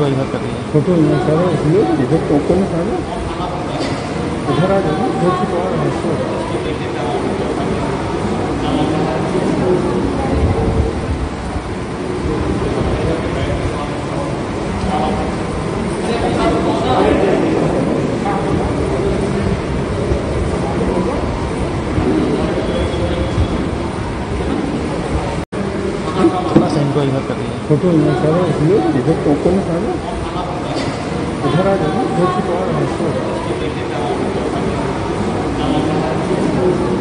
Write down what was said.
को इधर कर दिया। फोटो यहाँ सारा इसलिए इधर टोको में सारा इधर आ जाओ, इधर से तो आ रहा है। थोड़ा सा इनको इधर कर दिया। फोटो यहाँ सारा इसलिए इधर टोको में सारा इधर आ जाओ, इधर से तो आ रहा है।